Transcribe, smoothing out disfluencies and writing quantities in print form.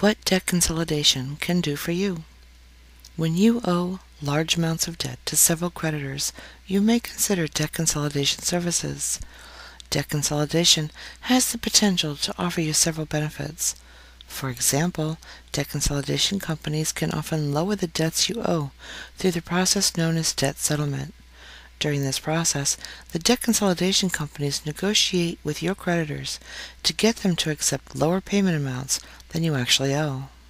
What debt consolidation can do for you. When you owe large amounts of debt to several creditors, you may consider debt consolidation services. Debt consolidation has the potential to offer you several benefits. For example, debt consolidation companies can often lower the debts you owe through the process known as debt settlement. During this process, the debt consolidation companies negotiate with your creditors to get them to accept lower payment amounts than you actually owe.